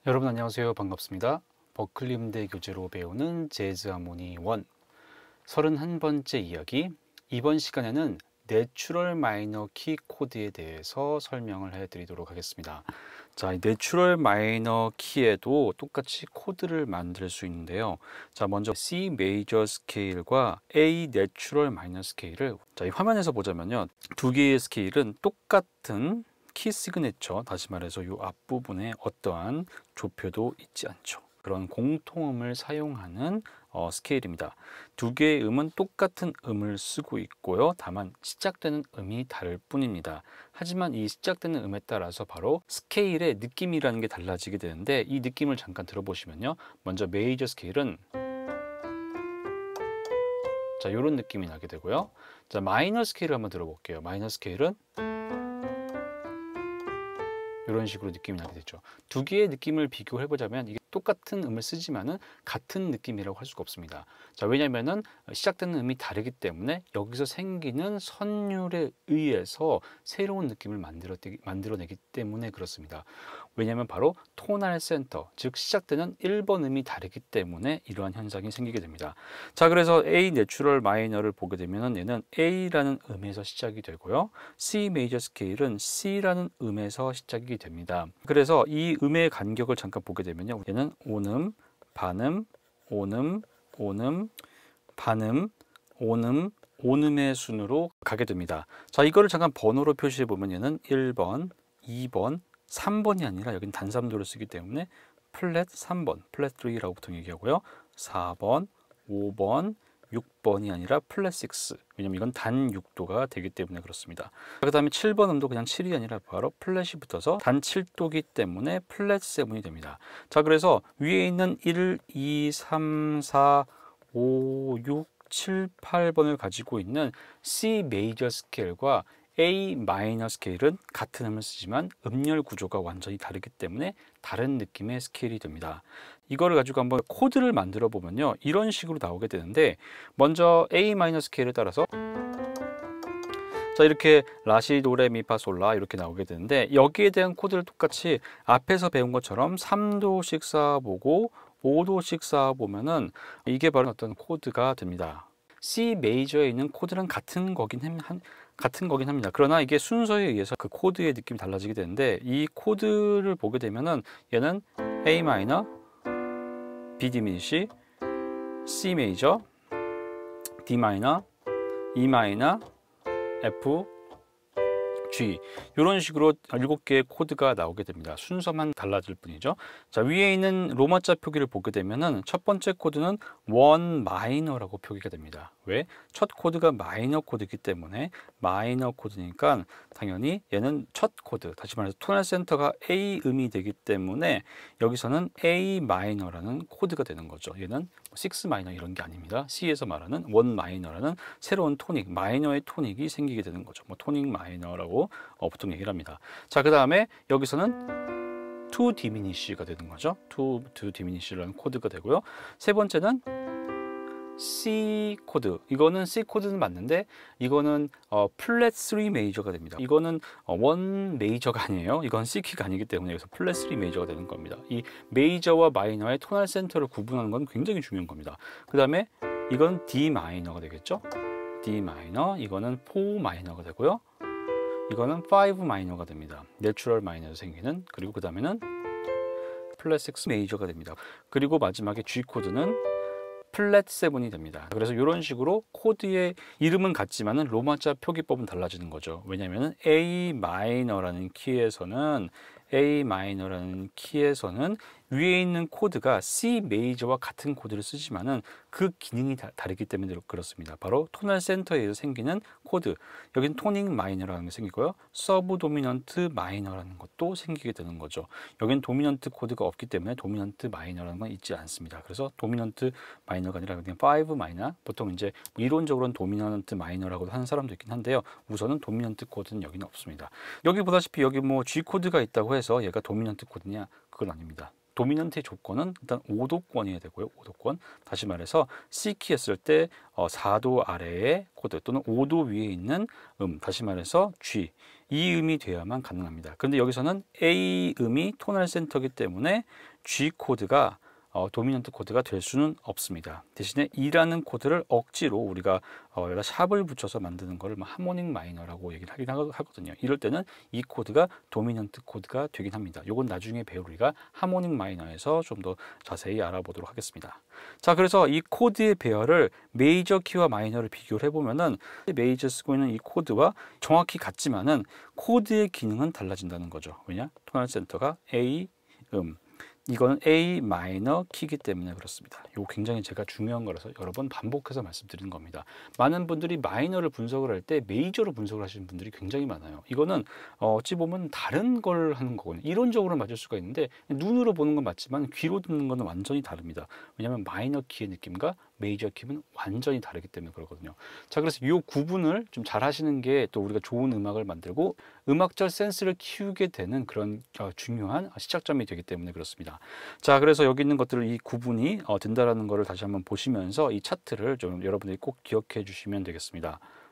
여러분 안녕하세요. 반갑습니다. 버클리 음대 교재로 배우는 재즈 하모니 1 31번째 이야기. 이번 시간에는 내추럴 마이너 키 코드에 대해서 설명을 해 드리도록 하겠습니다. 자, 이 내추럴 마이너 키에도 똑같이 코드를 만들 수 있는데요. 자, 먼저 C 메이저 스케일과 A 내추럴 마이너 스케일을 이 화면에서 보자면요. 두 개의 스케일은 똑같은 키 시그네처, 다시 말해서 이 앞부분에 어떠한 조표도 있지 않죠. 그런 공통음을 사용하는 스케일입니다. 두 개의 음은 똑같은 음을 쓰고 있고요. 다만 시작되는 음이 다를 뿐입니다. 하지만 이 시작되는 음에 따라서 바로 스케일의 느낌이라는 게 달라지게 되는데, 이 느낌을 잠깐 들어보시면요. 먼저 메이저 스케일은 자, 이런 느낌이 나게 되고요. 자, 마이너 스케일을 한번 들어볼게요. 마이너 스케일은 이런 식으로 느낌이 나게 되죠. 두 개의 느낌을 비교해 보자면 이게 똑같은 음을 쓰지만은 같은 느낌이라고 할 수가 없습니다. 자, 왜냐면은 시작되는 음이 다르기 때문에 여기서 생기는 선율에 의해서 새로운 느낌을 만들어내기 때문에 그렇습니다. 왜냐하면 바로 토날 센터, 즉 시작되는 1번 음이 다르기 때문에 이러한 현상이 생기게 됩니다. 자, 그래서 A 내추럴 마이너를 보게 되면 얘는 A라는 음에서 시작이 되고요. C 메이저 스케일은 C라는 음에서 시작이 됩니다. 그래서 이 음의 간격을 잠깐 보게 되면요. 얘는 온음, 반음, 온음, 온음, 반음, 온음, 온음의 순으로 가게 됩니다. 자, 이거를 잠깐 번호로 표시해 보면 얘는 1번, 2번, 3번이 아니라 여기는 단삼도를 쓰기 때문에 플랫 3번, 플랫 3라고 보통 얘기하고요. 4번, 5번, 6번이 아니라 플랫 6. 왜냐면 이건 단 6도가 되기 때문에 그렇습니다. 그 다음에 7번 음도 그냥 7이 아니라 바로 플랫이 붙어서 단 7도기 때문에 플랫 7이 됩니다. 자, 그래서 위에 있는 1, 2, 3, 4, 5, 6, 7, 8번을 가지고 있는 C 메이저 스케일과 A 마이너 스케일은 같은 음을 쓰지만 음열 구조가 완전히 다르기 때문에 다른 느낌의 스케일이 됩니다. 이거를 가지고 한번 코드를 만들어 보면요, 이런 식으로 나오게 되는데, 먼저 A 마이너 스케일에 따라서 자, 이렇게 라시 도레 미파 솔라 이렇게 나오게 되는데, 여기에 대한 코드를 똑같이 앞에서 배운 것처럼 3도씩 쌓아보고 5도씩 쌓아보면은 이게 바로 어떤 코드가 됩니다. C 메이저에 있는 코드랑 같은 거긴 합니다. 그러나 이게 순서에 의해서 그 코드의 느낌이 달라지게 되는데, 이 코드를 보게 되면은 얘는 A 마이너, B 디미니시, C 메이저, D 마이너, E 마이너, F, G, 이런 식으로 7개의 코드가 나오게 됩니다. 순서만 달라질 뿐이죠. 자, 위에 있는 로마자 표기를 보게 되면은 첫 번째 코드는 원 마이너라고 표기가 됩니다. 왜? 첫 코드가 마이너 코드이기 때문에 마이너 코드니까 당연히 얘는 첫 코드, 다시 말해서 토널 센터가 A 음이 되기 때문에 여기서는 A 마이너라는 코드가 되는 거죠. 얘는 6 마이너 이런 게 아닙니다. C에서 말하는 원 마이너라는 새로운 토닉, 마이너의 토닉이 생기게 되는 거죠. 뭐 토닉 마이너라고 보통 얘기를 합니다. 자, 그 다음에 여기서는 to diminish가 되는 거죠. to diminish라는 코드가 되고요. 세 번째는 C 코드. 이거는 C 코드는 맞는데 이거는 플랫 3 메이저가 됩니다. 이거는 원 메이저가 아니에요. 이건 C 키가 아니기 때문에 여기서 플랫 3 메이저가 되는 겁니다. 이 메이저와 마이너의 토널 센터를 구분하는 건 굉장히 중요한 겁니다. 그 다음에 이건 D 마이너가 되겠죠. D 마이너. 이거는 4 마이너가 되고요. 이거는 5 마이너가 됩니다. 내추럴 마이너에서 생기는. 그리고 그 다음에는 플랫 6 메이저가 됩니다. 그리고 마지막에 G 코드는 플랫 7이 됩니다. 그래서 이런 식으로 코드의 이름은 같지만은 로마자 표기법은 달라지는 거죠. 왜냐하면 A 마이너라는 키에서는 위에 있는 코드가 C 메이저와 같은 코드를 쓰지만은 그 기능이 다르기 때문에 그렇습니다. 바로 토널 센터에 의해서 생기는 코드. 여기는 토닉 마이너라는 게 생기고요. 서브 도미넌트 마이너라는 것도 생기게 되는 거죠. 여기는 도미넌트 코드가 없기 때문에 도미넌트 마이너라는 건 있지 않습니다. 그래서 도미넌트 마이너가 아니라 그냥 5 마이너. 보통 이제 이론적으로는 도미넌트 마이너라고 하는 사람도 있긴 한데요. 우선은 도미넌트 코드는 여기는 없습니다. 여기 보다시피 여기 뭐 G 코드가 있다고 해서 얘가 도미넌트 코드냐? 그건 아닙니다. 도미넌트의 조건은 일단 5도권이어야 되고요. 5도권. 다시 말해서 C키 했을 때 4도 아래의 코드 또는 5도 위에 있는 다시 말해서 G. 이 음이 돼야만 가능합니다. 그런데 여기서는 A 음이 토널 센터이기 때문에 G 코드가 도미넌트 코드가 될 수는 없습니다. 대신에 E라는 코드를 억지로 우리가 여기다 샵을 붙여서 만드는 것을 하모닉 마이너라고 얘기를 하긴 하거든요. 이럴 때는 이 코드가 도미넌트 코드가 되긴 합니다. 이건 나중에 배울 우리가 하모닉 마이너에서 좀 더 자세히 알아보도록 하겠습니다. 자, 그래서 이 코드의 배열을 메이저 키와 마이너를 비교를 해보면은 메이저 쓰고 있는 이 코드와 정확히 같지만은 코드의 기능은 달라진다는 거죠. 왜냐? 토널 센터가 A 이거는 A 마이너 키이기 때문에 그렇습니다. 이거 굉장히 제가 중요한 거라서 여러 번 반복해서 말씀드리는 겁니다. 많은 분들이 마이너를 분석을 할 때 메이저로 분석을 하시는 분들이 굉장히 많아요. 이거는 어찌 보면 다른 걸 하는 거거든요. 이론적으로 맞을 수가 있는데 눈으로 보는 건 맞지만 귀로 듣는 거는 완전히 다릅니다. 왜냐하면 마이너 키의 느낌과 메이저 키는 완전히 다르기 때문에 그렇거든요. 자, 그래서 이 구분을 좀 잘 하시는 게 또 우리가 좋은 음악을 만들고 음악적 센스를 키우게 되는 그런 중요한 시작점이 되기 때문에 그렇습니다. 자, 그래서 여기 있는 것들을 이 구분이 된다라는 것을 다시 한번 보시면서 이 차트를 좀 여러분들이 꼭 기억해 주시면 되겠습니다.